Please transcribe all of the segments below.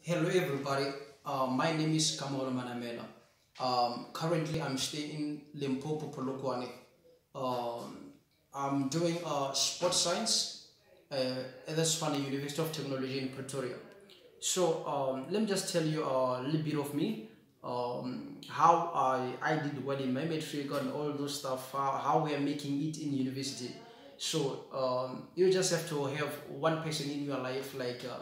Hello everybody, my name is Kamogelo Manamela. Currently I'm staying in Limpopo Polokwane. I'm doing sports science at the Swana University of Technology in Pretoria. So let me just tell you a little bit of me, how I did well in my metric and all those stuff, how we are making it in university. So you just have to have one person in your life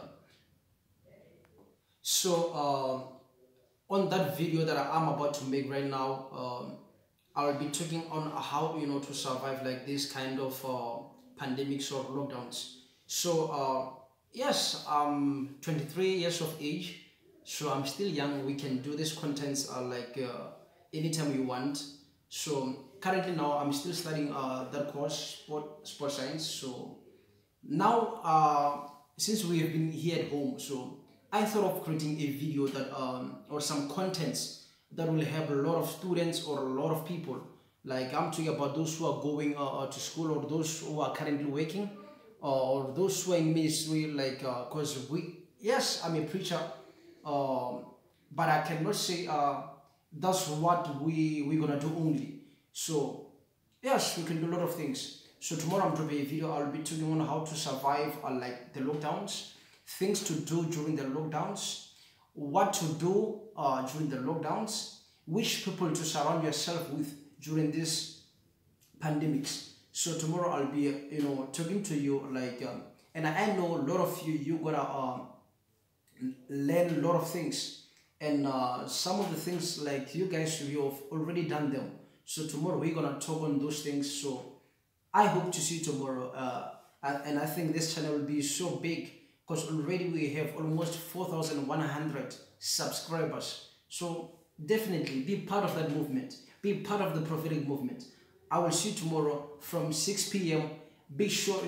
on that video that I'm about to make right now, I'll be talking on how to survive like this kind of pandemics or lockdowns. So yes, I'm 23 years of age, so I'm still young. We can do this contents anytime we want. So currently now I'm still studying that course, sport science. So now since we have been here at home, so I thought of creating a video that or some contents that will help a lot of students or a lot of people, like I'm talking about those who are going to school, or those who are currently working, or those who are in ministry, like because we, yes, I'm a preacher, um, but I cannot say that's what we're gonna do only. So yes, we can do a lot of things. So tomorrow I'm doing a video. I'll be talking on how to survive like the lockdowns, things to do during the lockdowns, what to do during the lockdowns, which people to surround yourself with during these pandemics. So tomorrow I'll be talking to you and I know a lot of you gonna learn a lot of things, and some of the things like you guys you have already done them. So tomorrow we're gonna talk on those things. So I hope to see you tomorrow, and I think this channel will be so big because already we have almost 4,100 subscribers. So definitely be part of that movement, be part of the prophetic movement. I will see you tomorrow from 6 p.m. Be sure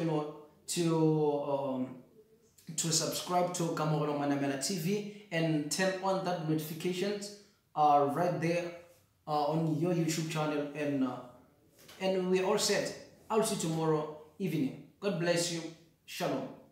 to subscribe to Kamogelo Manamela TV and turn on that notifications right there on your YouTube channel, and we all set. I'll see you tomorrow evening. God bless you. Shalom.